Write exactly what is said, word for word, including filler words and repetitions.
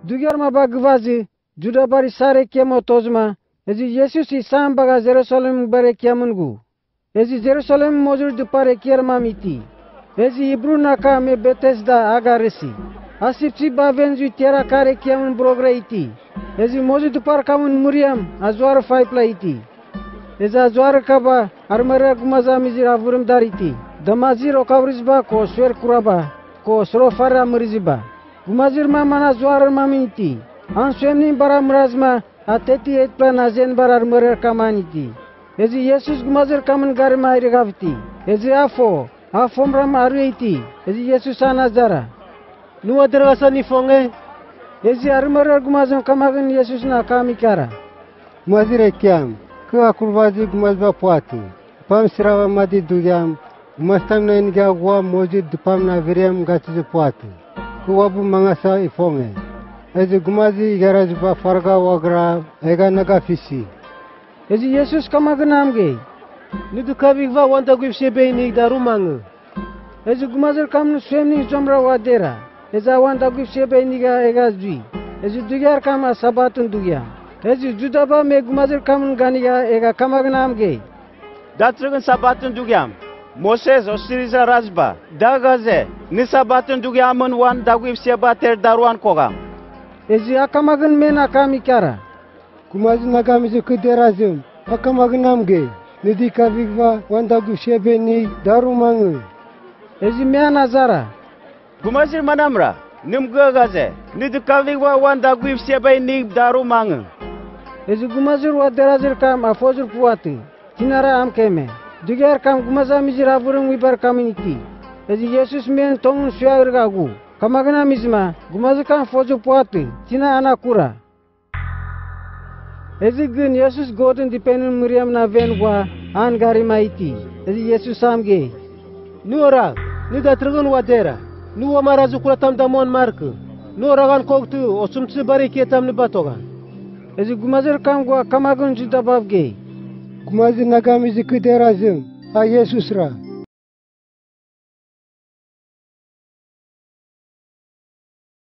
dugyar ma ba gvazi juda bari sare kemo tozma ezi yesus i sam baga Jerusalem bare kiamungu ezi Jerusalem mojur dupare kier mamiti ezi ibru naka me Bethesda agaresi asipsi ba venzu tera kare kiamun brogra iti ezi mojur dupar kamun muriam azwar faipla iti eza azwar kaba armara gumaza mizira vurum dariti damazir okavrizba ko swer kuraba ko srofara mriziba gumazir ma mana zwar maminti an swemni bara mrazma ateti et plan azen barar mrer kamaniti ezi yesus gumazir kamun garma irigavti ezi afo afom ram aruiti ezi yesus anazara nuwa derasa ni fonge ezi armrer gumazon kamagun yesus na kamikara mazire kiam că aculvazi gumazba poate pam sirava madi dugyam mastam na inga wa mojid dupam na veriam gatize poate că wabu mangasa ifonge ezi gumazi garaj ba farga wagra ega naga fisi ezi yesus kamagun amge nidu kavigva wanta gwipse beini darumang ezi gumazir kamnu swemni zomra wadera eza wanta gwipse beini ga ega zui ezi dugyar kama sabatun dugyam ezi judaba me gumazir kamun ganiga ega kamagun amge datrugin sabatun dugyam Moses osiriza razba dagaze ni sabatun dugyamun wan dagwipse bater darwan kogam ezi akamagun mena kamikara gumazi nagamizi kuderazim akamagun amge nidi kavigva wanda gwipse beini darumang ezi mea nazara gumazir manamra nim gagaze nidu kavigwa wan dagwipse beini darumang ezi gumazir waderazir kam afozir puati tinara amkeme dugyar kam gumaza mizira vurum wibar kaminiti ezi yesus men tongun suyairgagu kamagana mizma gumazir kam fozu puati tina anakura ezi gun yesus godin dipenun muriam na venwa an gari maiti ezi yesus amge nuora nida trgun wadera nuwa marazu kulatam damon mark nuora gan koktu osumtsi bari ketam ni batogan ezi gumazir kam gwa kamagun judabavge gumazi nagamizi kuderazim a yesusra